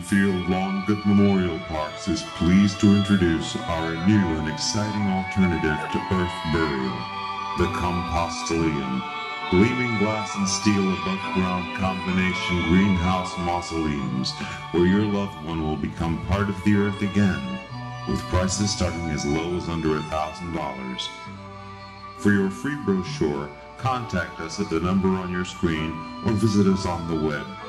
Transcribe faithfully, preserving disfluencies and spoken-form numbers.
Field Lawn Good Memorial Parks is pleased to introduce our new and exciting alternative to earth burial, the Compostoleum. Gleaming glass and steel above-ground combination greenhouse mausoleums where your loved one will become part of the earth again, with prices starting as low as under a thousand dollars. For your free brochure, contact us at the number on your screen or visit us on the web